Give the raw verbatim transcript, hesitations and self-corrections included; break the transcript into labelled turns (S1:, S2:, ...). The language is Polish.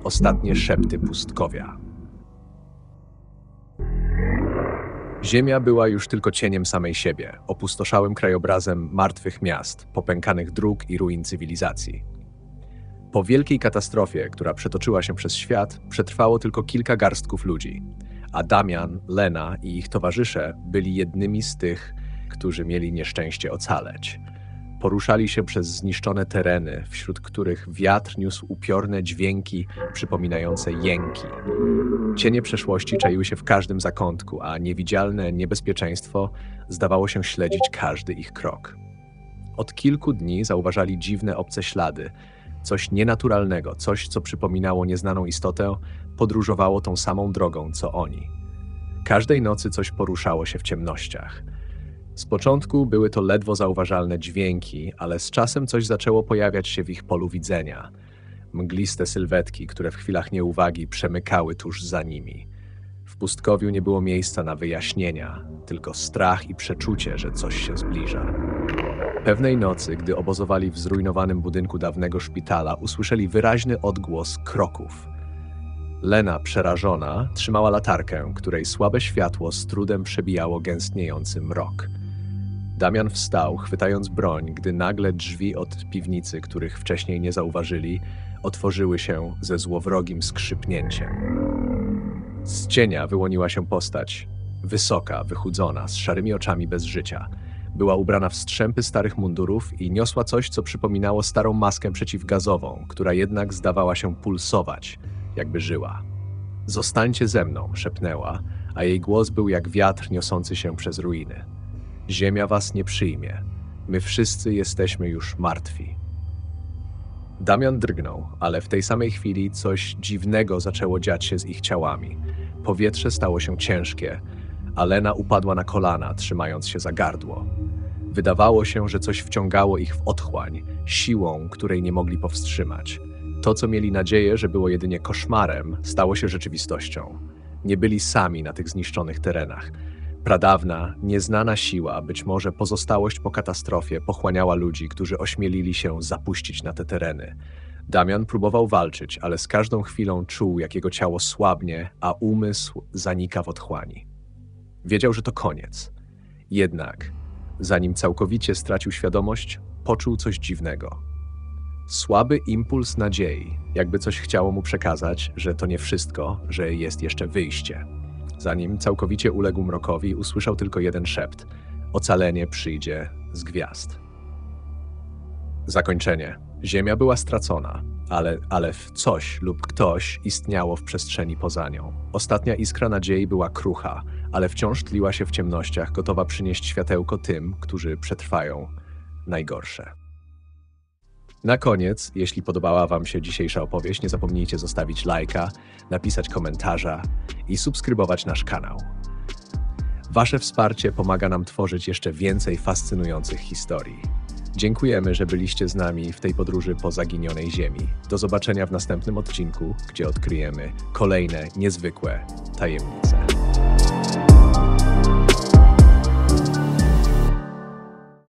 S1: Ostatnie szepty pustkowia. Ziemia była już tylko cieniem samej siebie, opustoszałym krajobrazem martwych miast, popękanych dróg i ruin cywilizacji. Po wielkiej katastrofie, która przetoczyła się przez świat, przetrwało tylko kilka garstków ludzi, a Damian, Lena i ich towarzysze byli jednymi z tych, którzy mieli nieszczęście ocaleć. Poruszali się przez zniszczone tereny, wśród których wiatr niósł upiorne dźwięki przypominające jęki. Cienie przeszłości czaiły się w każdym zakątku, a niewidzialne niebezpieczeństwo zdawało się śledzić każdy ich krok. Od kilku dni zauważali dziwne obce ślady. Coś nienaturalnego, coś, co przypominało nieznaną istotę, podróżowało tą samą drogą, co oni. Każdej nocy coś poruszało się w ciemnościach. Z początku były to ledwo zauważalne dźwięki, ale z czasem coś zaczęło pojawiać się w ich polu widzenia. Mgliste sylwetki, które w chwilach nieuwagi przemykały tuż za nimi. W pustkowiu nie było miejsca na wyjaśnienia, tylko strach i przeczucie, że coś się zbliża. Pewnej nocy, gdy obozowali w zrujnowanym budynku dawnego szpitala, usłyszeli wyraźny odgłos kroków. Lena, przerażona, trzymała latarkę, której słabe światło z trudem przebijało gęstniejący mrok. Damian wstał, chwytając broń, gdy nagle drzwi od piwnicy, których wcześniej nie zauważyli, otworzyły się ze złowrogim skrzypnięciem. Z cienia wyłoniła się postać, wysoka, wychudzona, z szarymi oczami bez życia. Była ubrana w strzępy starych mundurów i niosła coś, co przypominało starą maskę przeciwgazową, która jednak zdawała się pulsować, jakby żyła. „Zostańcie ze mną”, szepnęła, a jej głos był jak wiatr niosący się przez ruiny. „Ziemia was nie przyjmie. My wszyscy jesteśmy już martwi”. Damian drgnął, ale w tej samej chwili coś dziwnego zaczęło dziać się z ich ciałami. Powietrze stało się ciężkie, a Lena upadła na kolana, trzymając się za gardło. Wydawało się, że coś wciągało ich w otchłań, siłą, której nie mogli powstrzymać. To, co mieli nadzieję, że było jedynie koszmarem, stało się rzeczywistością. Nie byli sami na tych zniszczonych terenach. Pradawna, nieznana siła, być może pozostałość po katastrofie, pochłaniała ludzi, którzy ośmielili się zapuścić na te tereny. Damian próbował walczyć, ale z każdą chwilą czuł, jak jego ciało słabnie, a umysł zanika w otchłani. Wiedział, że to koniec. Jednak, zanim całkowicie stracił świadomość, poczuł coś dziwnego. Słaby impuls nadziei, jakby coś chciało mu przekazać, że to nie wszystko, że jest jeszcze wyjście. Zanim całkowicie uległ mrokowi, usłyszał tylko jeden szept. Ocalenie przyjdzie z gwiazd. Zakończenie. Ziemia była stracona, ale, ale coś lub ktoś istniało w przestrzeni poza nią. Ostatnia iskra nadziei była krucha, ale wciąż tliła się w ciemnościach, gotowa przynieść światełko tym, którzy przetrwają najgorsze. Na koniec, jeśli podobała wam się dzisiejsza opowieść, nie zapomnijcie zostawić lajka, napisać komentarza i subskrybować nasz kanał. Wasze wsparcie pomaga nam tworzyć jeszcze więcej fascynujących historii. Dziękujemy, że byliście z nami w tej podróży po zaginionej ziemi. Do zobaczenia w następnym odcinku, gdzie odkryjemy kolejne niezwykłe tajemnice.